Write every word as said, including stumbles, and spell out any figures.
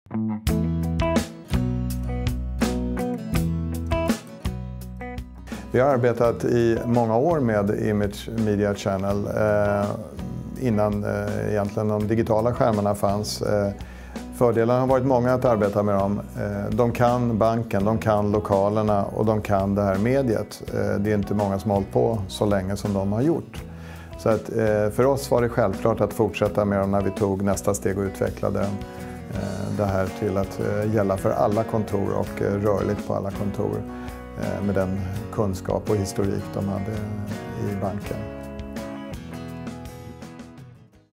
Vi har arbetat i många år med Image Media Channel eh, innan eh, egentligen de digitala skärmarna fanns. Eh, fördelarna har varit många att arbeta med dem. Eh, de kan banken, de kan lokalerna och de kan det här mediet. Eh, det är inte många som har hållit på så länge som de har gjort. Så att, eh, för oss var det självklart att fortsätta med dem när vi tog nästa steg och utvecklade eh, det här till att eh, gälla för alla kontor och eh, rörligt på alla kontor. Med den kunskap och historik de hade i banken.